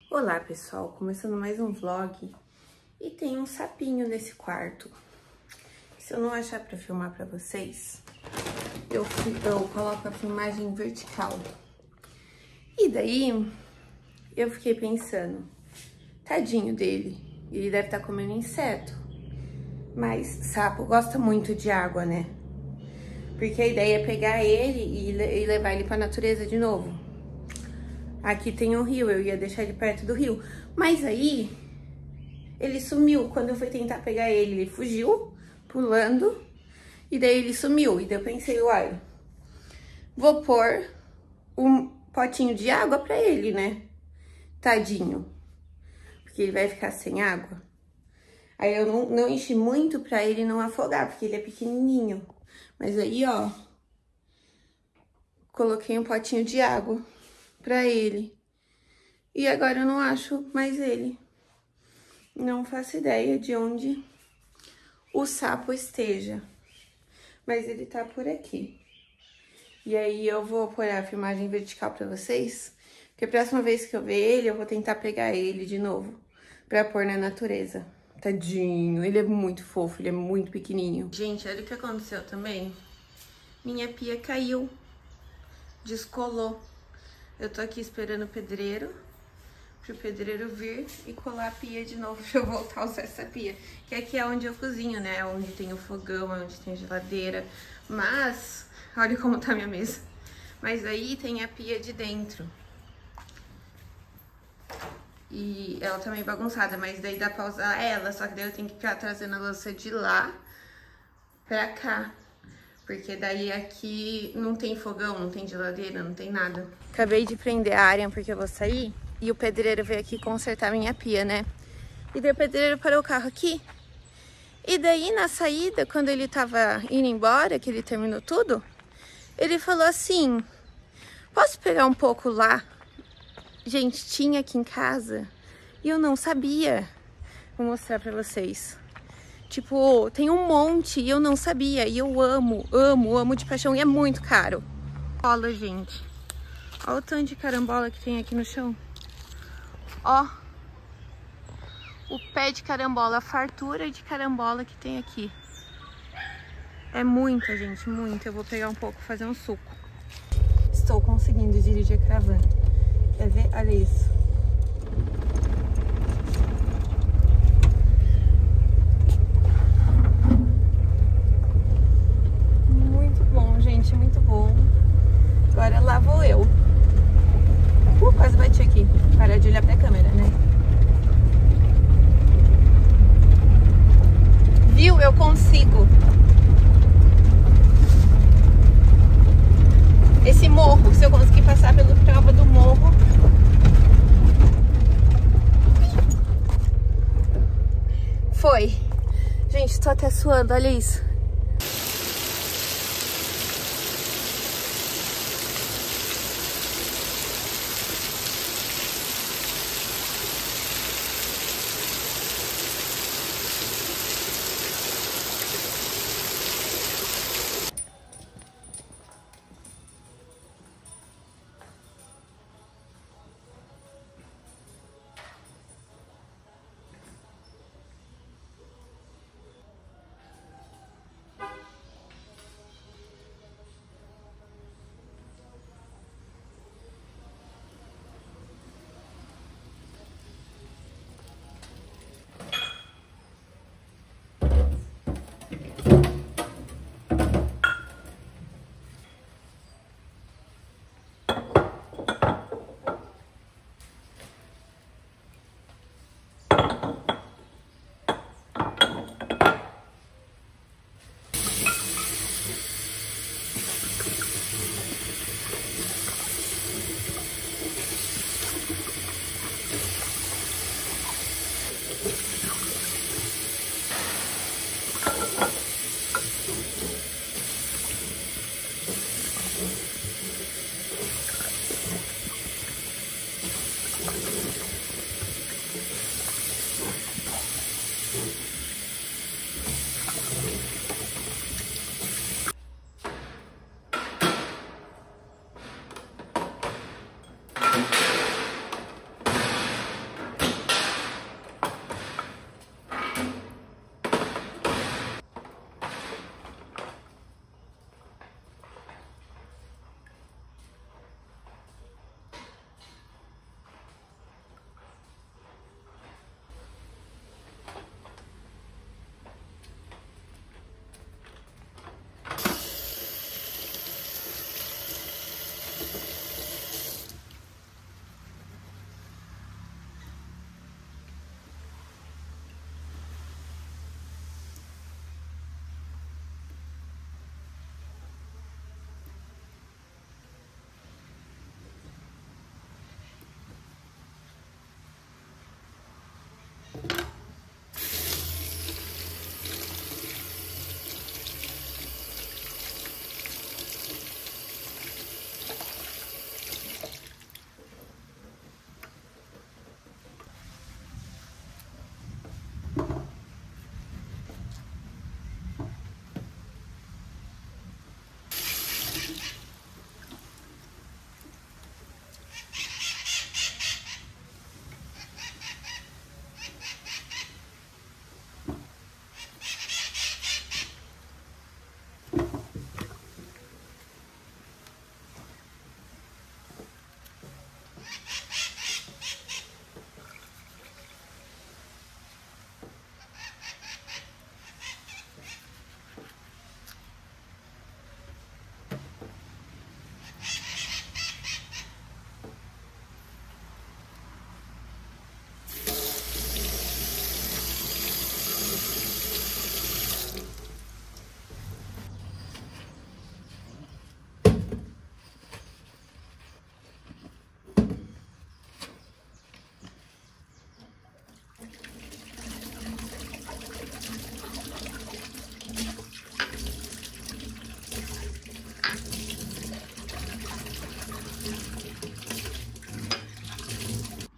Olá pessoal, começando mais um vlog e tem um sapinho nesse quarto. Se eu não achar pra filmar pra vocês, eu coloco a filmagem vertical. E daí, eu fiquei pensando, tadinho dele, ele deve estar comendo inseto. Mas sapo gosta muito de água, né? Porque a ideia é pegar ele e levar ele pra natureza de novo. Aqui tem um rio, eu ia deixar ele perto do rio. Mas aí, ele sumiu. Quando eu fui tentar pegar ele fugiu, pulando. E daí ele sumiu. E daí eu pensei, uai, vou pôr um potinho de água pra ele, né? Tadinho. Porque ele vai ficar sem água. Aí eu não enchi muito pra ele não afogar, porque ele é pequenininho. Mas aí, ó, coloquei um potinho de água pra ele. E agora eu não acho mais ele. Não faço ideia de onde o sapo esteja. Mas ele tá por aqui. E aí eu vou pôr a filmagem vertical pra vocês. Porque a próxima vez que eu ver ele, eu vou tentar pegar ele de novo. Pra pôr na natureza. Tadinho, ele é muito fofo, ele é muito pequenininho. Gente, olha o que aconteceu também. Minha pia caiu. Descolou. Eu tô aqui esperando o pedreiro. Pro pedreiro vir e colar a pia de novo pra eu voltar a usar essa pia. Que aqui é onde eu cozinho, né? Onde tem o fogão, é onde tem a geladeira. Mas, olha como tá a minha mesa. Mas aí tem a pia de dentro. E ela tá meio bagunçada, mas daí dá pra usar ela. Só que daí eu tenho que ficar trazendo a louça de lá pra cá. Porque daí aqui não tem fogão, não tem geladeira, não tem nada. Acabei de prender a área porque eu vou sair. E o pedreiro veio aqui consertar minha pia, né? E daí o pedreiro parou o carro aqui. E daí na saída, quando ele tava indo embora, que ele terminou tudo, ele falou assim, posso pegar um pouco lá? Gente, tinha aqui em casa e eu não sabia. Vou mostrar pra vocês. Tipo, tem um monte e eu não sabia. E eu amo de paixão. E é muito caro. Olha, gente. Olha o tanto de carambola que tem aqui no chão. Ó. O pé de carambola, a fartura de carambola que tem aqui. É muita, gente, muita. Eu vou pegar um pouco, fazer um suco. Estou conseguindo dirigir a caravana. Quer ver? Olha isso. Muito bom, gente, muito bom. Agora lá vou eu. Quase bati aqui. Parar de olhar pra câmera, né? Viu? Eu consigo. Esse morro, se eu conseguir passar pela prova do morro. Foi. Gente, tô até suando, olha isso.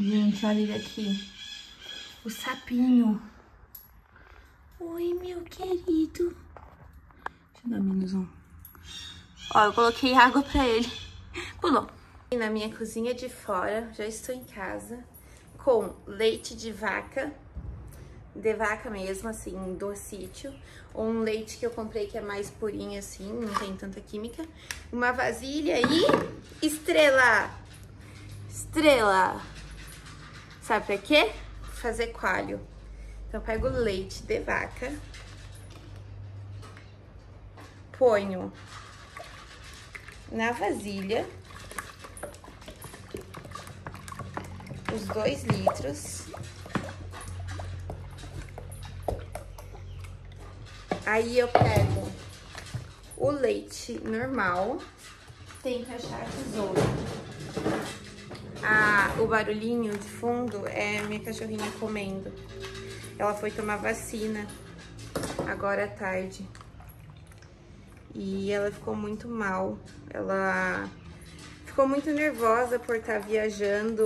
Gente, olha ele aqui. O sapinho. Oi, meu querido. Deixa eu dar menos um. Ó, eu coloquei água pra ele. Pulou. E na minha cozinha de fora, já estou em casa, com leite de vaca mesmo, assim, do sítio. Ou um leite que eu comprei que é mais purinho, assim, não tem tanta química. Uma vasilha e estrela. Estrela. Sabe pra quê? Fazer coalho. Então, eu pego o leite de vaca, ponho na vasilha os 2 litros. Aí eu pego o leite normal, tem que achar a tesoura. O barulhinho de fundo é minha cachorrinha comendo. Ela foi tomar vacina agora à tarde. E ela ficou muito mal. Ela ficou muito nervosa por estar viajando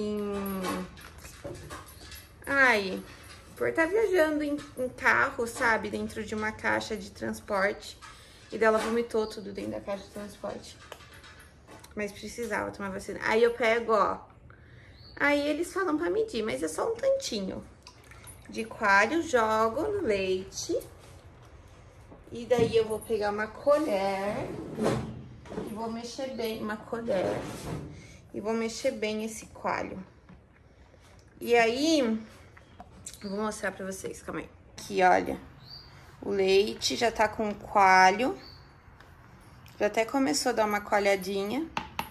em carro, sabe? Dentro de uma caixa de transporte. E daí ela vomitou tudo dentro da caixa de transporte. Mas precisava tomar vacina. Aí eu pego, ó. Aí eles falam pra medir, mas é só um tantinho de coalho, jogo no leite. E daí eu vou pegar uma colher e vou mexer bem, e vou mexer bem esse coalho. E aí, eu vou mostrar pra vocês, calma aí. Aqui, olha, o leite já tá com coalho, já até começou a dar uma coalhadinha.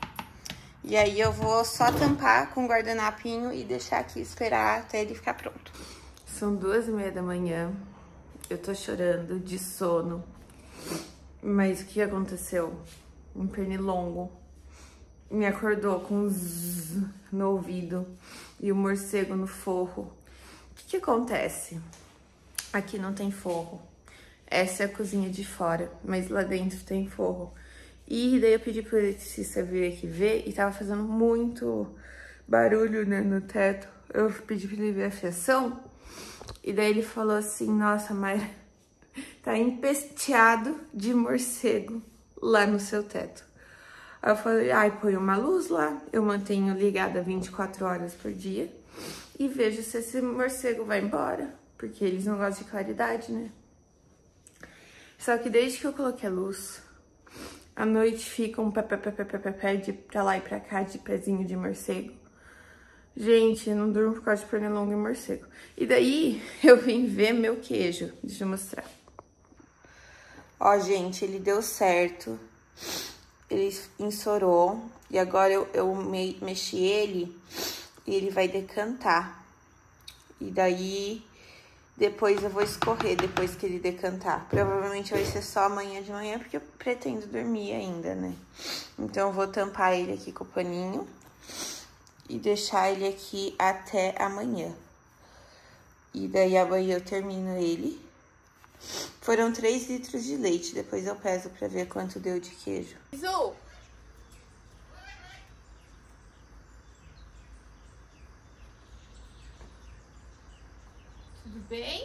E aí eu vou só tampar com guardanapinho e deixar aqui esperar até ele ficar pronto. São 2h30 da manhã, eu tô chorando de sono, mas o que aconteceu? Um pernilongo me acordou com um zzz no ouvido e o morcego no forro. O que acontece? Aqui não tem forro. Essa é a cozinha de fora, mas lá dentro tem forro. E daí eu pedi pro eletricista vir aqui ver e tava fazendo muito barulho, né, no teto. Eu pedi pra ele ver a fiação e daí ele falou assim, nossa, Mayra, tá empesteado de morcego lá no seu teto. Aí eu falei, ai, põe uma luz lá, eu mantenho ligada 24 horas por dia e vejo se esse morcego vai embora, porque eles não gostam de claridade, né? Só que desde que eu coloquei a luz, à noite fica um pé de pra lá e pra cá de pezinho de morcego. Gente, eu não durmo por causa de pernilongo e morcego. E daí eu vim ver meu queijo. Deixa eu mostrar. Ó, gente, ele deu certo. Ele ensorou. E agora eu mexi ele e ele vai decantar. E daí depois eu vou escorrer depois que ele decantar. Provavelmente vai ser só amanhã de manhã, porque eu pretendo dormir ainda, né? Então eu vou tampar ele aqui com o paninho e deixar ele aqui até amanhã. E daí amanhã eu termino ele. Foram 3 litros de leite, depois eu peso pra ver quanto deu de queijo. Isu! Tudo bem?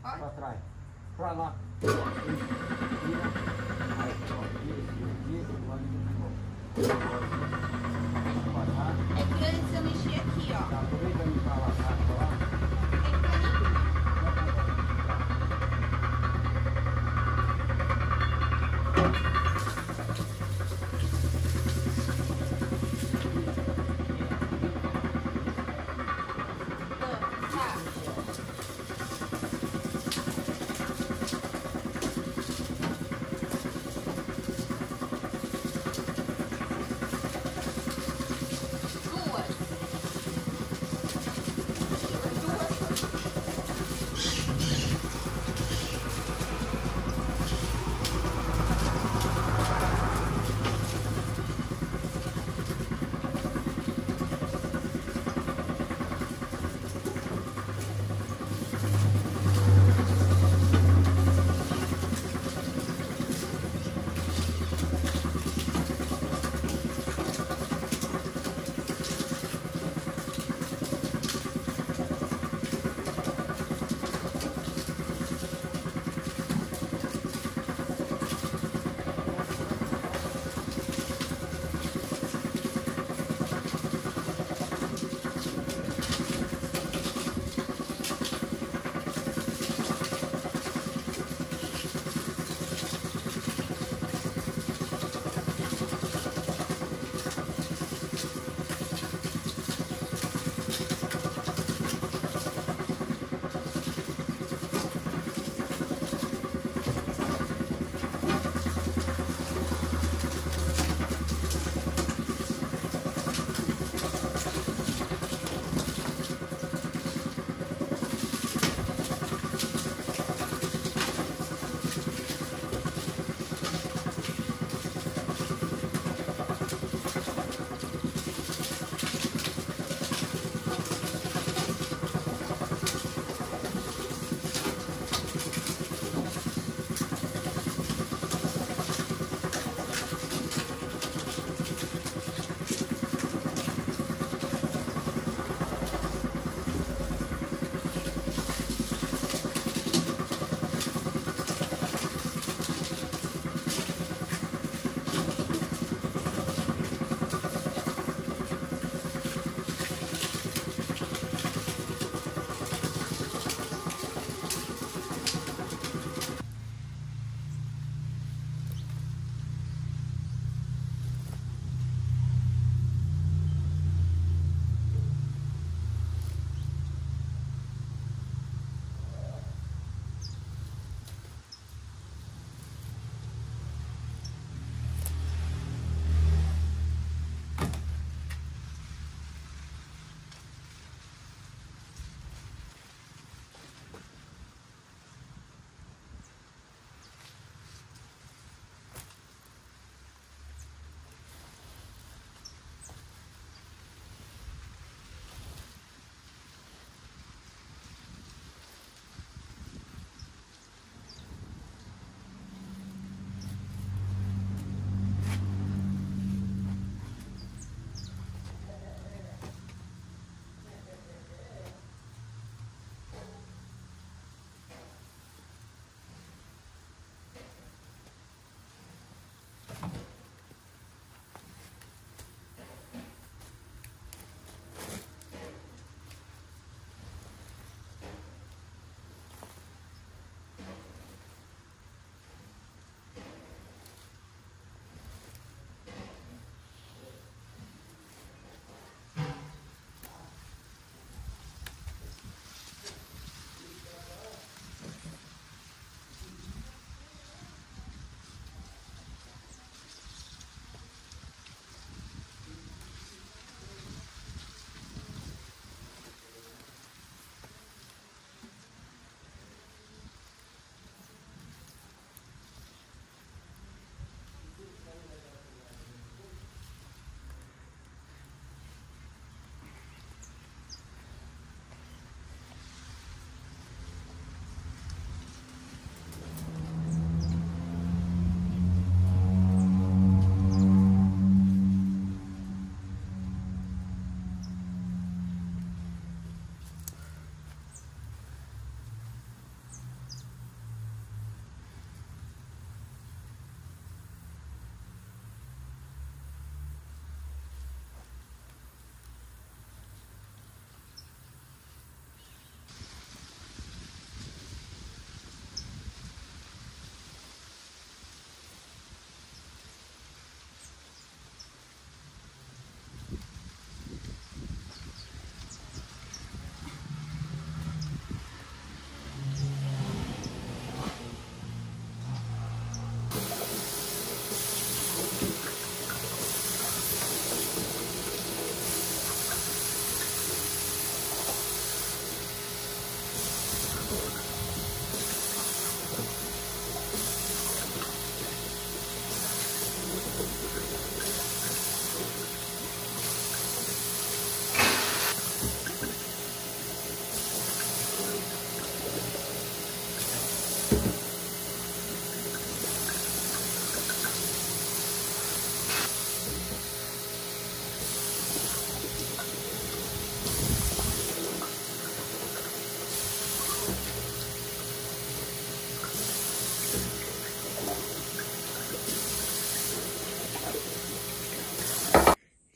Ó. Pra trás. Pra lá. Isso. Vira. Aí, ó. Isso. Passar. É que antes eu mexi aqui, ó. Tá, aproveita e pra lá. Pra lá. Tem caninho.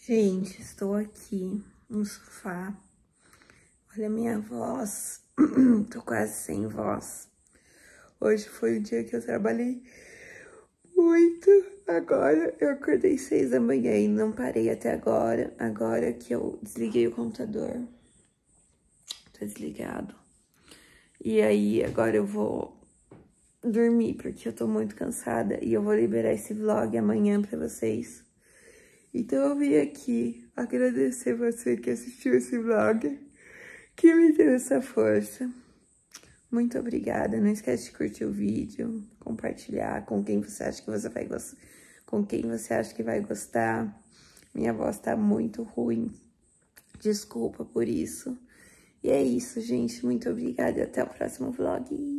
Gente, estou aqui no sofá. Olha a minha voz. Tô quase sem voz. Hoje foi o dia que eu trabalhei muito. Agora eu acordei 6 da manhã e não parei até agora. Agora que eu desliguei o computador. Tá desligado. E aí, agora eu vou dormir, porque eu tô muito cansada. E eu vou liberar esse vlog amanhã pra vocês. Então eu vim aqui agradecer você que assistiu esse vlog, que me deu essa força. Muito obrigada. Não esquece de curtir o vídeo, compartilhar com quem você acha que você vai gostar, com quem você acha que vai gostar. Minha voz tá muito ruim. Desculpa por isso. E é isso, gente. Muito obrigada e até o próximo vlog.